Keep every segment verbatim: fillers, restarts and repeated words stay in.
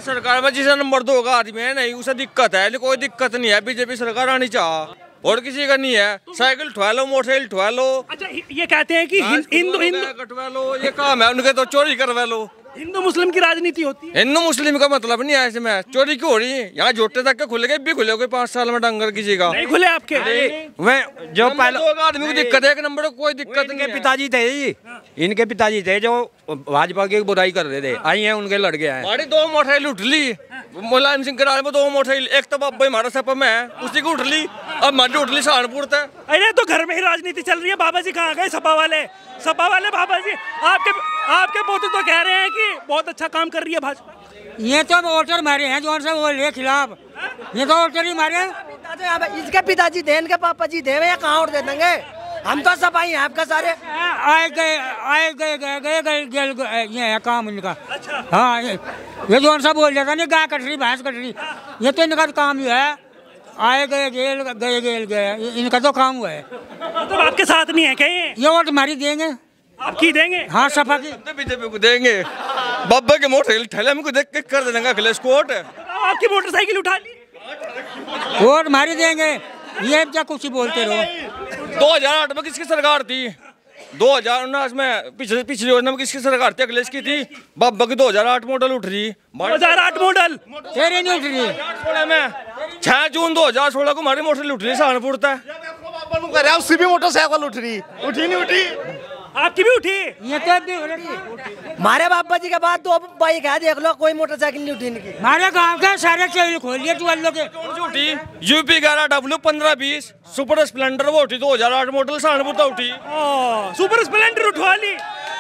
सरकार में जिसे नंबर दो का आदमी है नहीं उसे दिक्कत है, कोई दिक्कत नहीं है। बीजेपी सरकार आनी चाह और किसी का नहीं है। साइकिल ठुआ लो, मोटरसाइकिल ठुआ लो। अच्छा, ये कहते हैं कि हिंदू हिंदू कटवा लो, ये काम है उनके, तो चोरी करवा लो। हिंदू मुस्लिम की राजनीति होती है। हिंदू मुस्लिम का मतलब नहीं है इसमें। चोरी क्यों हो रही है? यहाँ जोटे तक के खुले गए भी खुले, कोई पाँच साल में डंगर किसी का नहीं खुले आपके। मैं जो पहले आदमी को दिक्कत है, एक नंबर कोई दिक्कत नहीं। इनके पिताजी थे जी, इनके पिताजी थे जो भाजपा की बुराई कर रहे थे, आई हैं उनके लड़के हैं। हमारी दो मोटरसाइकिल उठ ली मुलायम सिंह के राज में, दो मोटरसाइकिल, एक तो बाबा हमारा सपा में है उसी को उठ ली, अब हमारी उठ ली सहारनपुर तक। अरे तो घर में ही राजनीति चल रही है। बाबा जी कहाँ गए सपा वाले? सपा वाले बाबा जी आपके आपके पोते तो कह रहे हैं कि बहुत अच्छा काम कर रही है भाजपा। ये तो वोटर मारे हैं जो से बोल रहे खिलाफ, ये तो वोटर ही मारे। इसके पिताजी दे, इनके पापा जी दे, या कहाँ और दे देंगे? हम तो सफाई हैं आपका सारे। आए गए आए गए गए गए गए गए ये है काम इनका। अच्छा। हाँ, ये ये जो सा बोल जाता नहीं, गाय कट रही भैंस कट रही, ये तो इनका काम ही है। आए गए जेल गए जेल गए, इनका तो काम हुआ है। तो आपके साथ नहीं है क्या ये? ये वोट हमारी देंगे, आपकी देंगे? हाँ, सपा की। बीजेपी को देंगे। बाबा के मोटरसाइकिल ठेले हमको देख के कर देंगे अखिलेश कोट। आपकी मोटरसाइकिल उठा ली, वोट हमारी देंगे। ये क्या कुछ ही बोलते रहो। दो हजार आठ में किसकी सरकार थी? दो हजार उन्नीस में पिछले पिछली योजना में किसकी सरकार थी? अखिलेश की थी। बाबा की दो हजार आठ मॉडल उठ रही। दो हजार आठ मॉडल तेरे नहीं उठ रही। सोलह में छह जून दो हजार सोलह को हमारी मोटरसाइकिल उठ रही सहारनपुर तक। उसकी भी मोटरसाइकिल उठ रही, उठी नहीं उठी? आपकी भी उठी? ये तो भी हो रही। हमारे बाबा जी के बाद दो बाइक है, देख लो, कोई मोटरसाइकिल नहीं उठी इनकी। हमारे गांव के सारे चैनल खोल लिए ट्वेल्व के। कौन सी उठी? यूपी ग्यारह डब्ल्यू पंद्रह बीस सुपर स्प्लेंडर वो उठी दो हजार आठ मॉडल सहारनपुर तक उठी। सुपर स्प्लेंडर उठवा ली।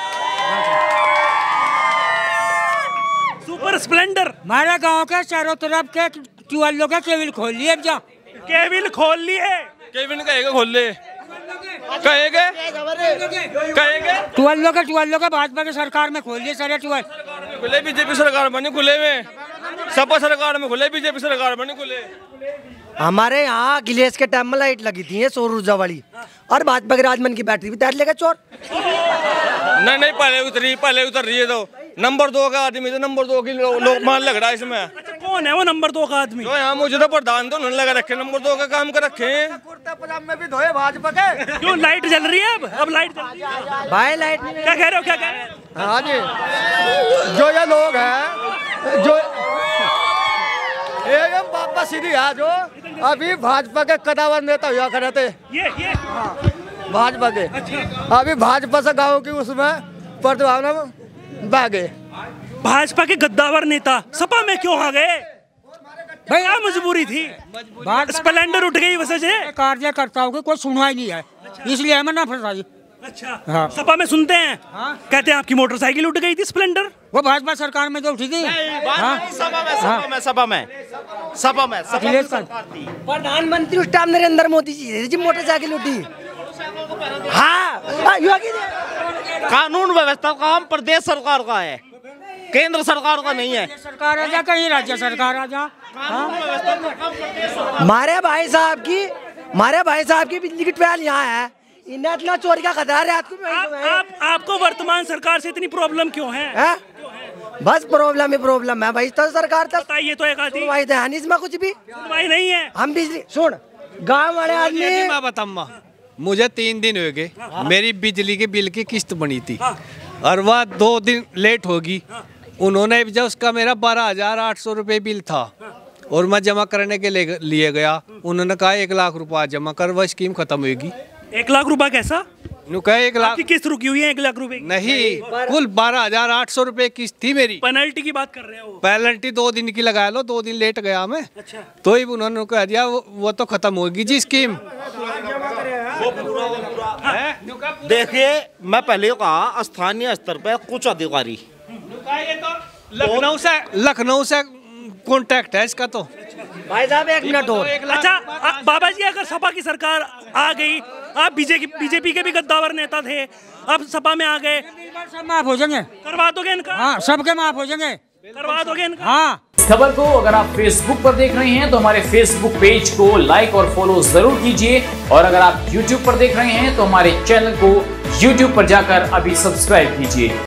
सुपर स्प्लेंडर हमारे गांव के चारों तरफ के ट्वेल्व के केबिल खोल लिए। जा केबिल खोल लिए। केबिल कहेगा खोल ले, कहेगा कहेगा ट्वेल्व के ट्वेल्व के भाजपा की सरकार में खोल लिए सारे ट्वेल्व। खुले बीजेपी सरकार बनी, खुले में सपा सरकार में खुले, बीजेपी सरकार बनी खुले। हमारे यहाँ अखिलेश के टाइम में लाइट लगी थी सौर ऊर्जा वाली, और भाजपा के राजमन की बैटरी भी तैयार लेगा चोर। नहीं नहीं पहले उतरी, पहले उतर रही है। तो नंबर दो का आदमी, तो नंबर दो की लोग लो, मान लग रहा है इसमें। अच्छा, कौन है वो नंबर दो का आदमी? तो यहाँ मुझे तो प्रधान तो उन्होंने लगा रखे, नंबर दो का काम कर रखे हैं। में भी धोए भाजपा के। क्यों लाइट जल रही है? अब अब लाइट जल रही है भाई, लाइट नहीं। क्या कह रहे हो? क्या कह रहे हैं? हाँ जी, जो ये लोग हैं जो एकदम बाबा सीधी है, जो अभी भाजपा के कदावर नेता हुआ करे थे, ये ये भाजपा के। अच्छा। अभी भाजपा से गाँव की उसमें प्रतिभावना भागे। भाजपा के गद्दावर नेता सपा में क्यों आ गए? भैया मजबूरी थी, स्प्लेंडर उठ गई वजह से। कार्यकर्ताओं की कोई सुनवाई नहीं है, इसलिए हमें ना फंसा। अच्छा। हाँ। सपा में सुनते हैं। हाँ। कहते हैं आपकी मोटरसाइकिल उठ गई थी स्प्लेंडर। वो भाजपा सरकार में जो उठी थी। हाँ। सपा में सपा में सपा में सपा में अखिलेश का प्रधानमंत्री उस टाइम नरेंद्र मोदी जी जी मोटरसाइकिल उठी। हाँ, कानून व्यवस्था का काम प्रदेश सरकार का है, केंद्र सरकार का नहीं है। सरकार आ जा, कहीं राज्य सरकार आ जा। हमारे भाई साहब की हमारे भाई साहब की बिजली की ट्वेल यहाँ है, इन्हें इतना चोरी का खतरा है रात को। आप, आप, आपको वर्तमान सरकार से इतनी प्रॉब्लम क्यों है? है? बस प्रॉब्लम ही प्रॉब्लम है भाई। तो सरकार तक बताइए तो एक आधी। भाई ध्यान इसमें कुछ भी सुनवाई नहीं है। हम बिजली सुन, गाँव वाले आदमी। मैं बताऊंगा, मुझे तीन दिन हो गए, मेरी बिजली के बिल की किस्त बनी थी और वह दो दिन लेट होगी। उन्होंने जब उसका मेरा बारह हजार आठ सौ रुपये बिल था और मैं जमा करने के लिए गया, उन्होंने कहा एक लाख रुपया जमा कर, वह स्कीम खत्म होगी। एक लाख रुपया कैसा? कहा एक लाख की किस्त रुकी हुई है, एक लाख रुपए नहीं, कुल बारह हजार आठ सौ रुपये किस्त थी मेरी। पेनल्टी की बात कर रहे हो? पेनल्टी दो दिन की लगा लो, दो दिन लेट गया मैं। अच्छा। तो ही उन्होंने कह दिया वो, वो तो खत्म होगी जी स्कीम। देखिए, मैं पहले कहा स्थानीय स्तर पर कुछ अधिकारी लखनऊ से लखनऊ से कॉन्टैक्ट है इसका। तो भाई साहब एक मिनट और। अच्छा आ, बाबा जी, अगर सपा की सरकार आ गई, आप बीजेपी बीजेपी के भी गद्दावर नेता थे, अब सपा में आ गए, सब माफ हो जाएंगे। करवा दोगे इनका? हाँ, सबके माफ हो जाएंगे। करवा दोगे इनका? हाँ। इस खबर को अगर आप फेसबुक पर देख रहे हैं तो हमारे फेसबुक पेज को लाइक और फॉलो जरूर कीजिए, और अगर आप यूट्यूब पर देख रहे हैं तो हमारे चैनल को यूट्यूब पर जाकर अभी सब्सक्राइब कीजिए।